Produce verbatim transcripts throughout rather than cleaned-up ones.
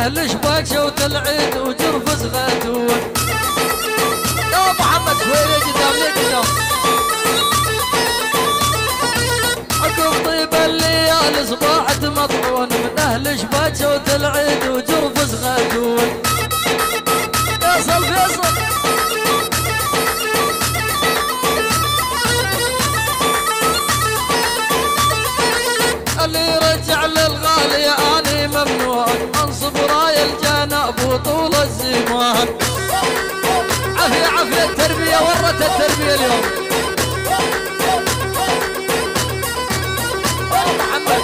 اهل شباك شوت العيد وجرفز غاتون. يا محمد شوي قدام لي قدام. عقب طيب الليالي صباحت مطعون من اهل شباك شوت العيد وجرفز غاتون. فيصل فيصل اللي رجع للغالي اني ممنون انصب راي الجناب وطول الزمان. عافية عافية التربية ورت التربية اليوم. محمد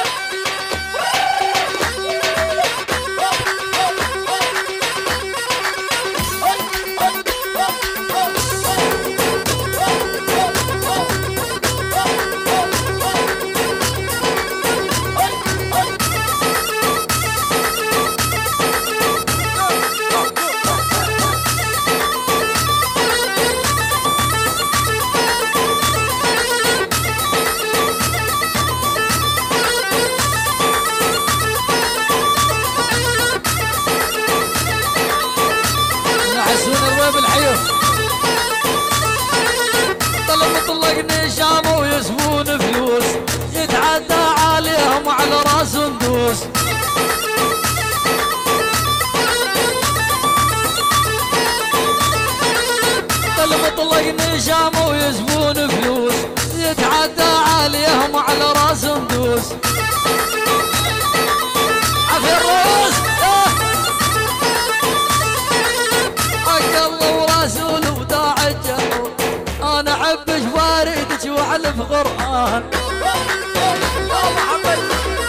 طلقني شام ويسبون فلوس يتعدى عليهم على راس ندوس. عفي الرؤوس حق الله ورسوله وداع الجو. انا احب شواردك واحلف قران. يا محمد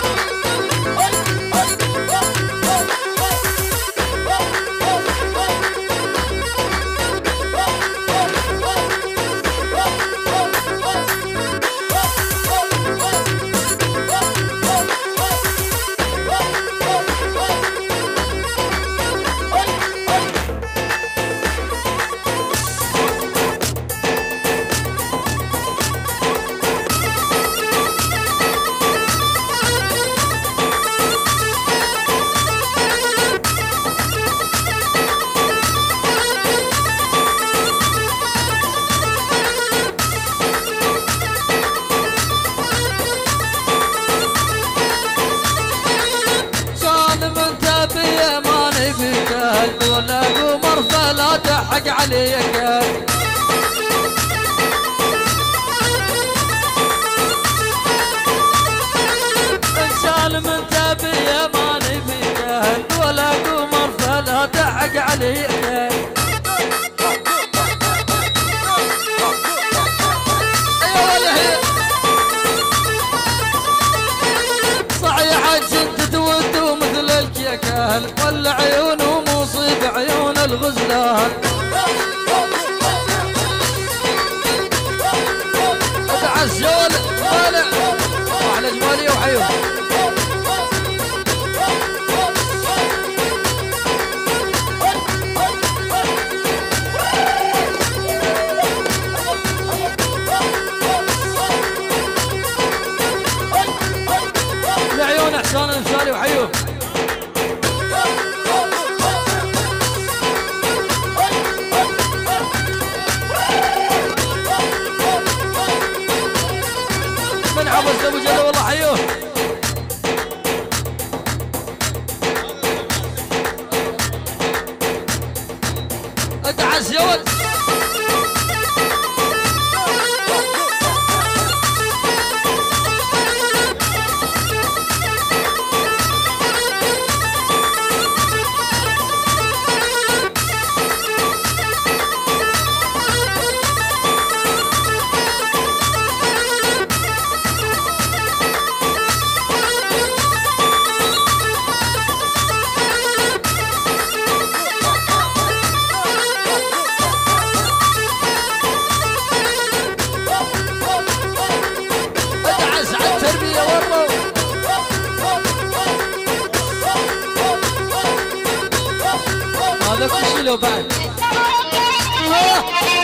ولا قمر فلا تحق عليك. ان شال من تبي ماني فيك ولا قمر فلا تحق عليك. صحيح انت تود مثل الكيكال ولا عيونه مصيب عيون الغزلان. ادعى الزول طالع واحلى جمالي وحيوه. لعيون احسان المثالي وحيوه. عبس ابو جلال والله حيوه. ادعس يا ولد. هذا كل شيء لو بعد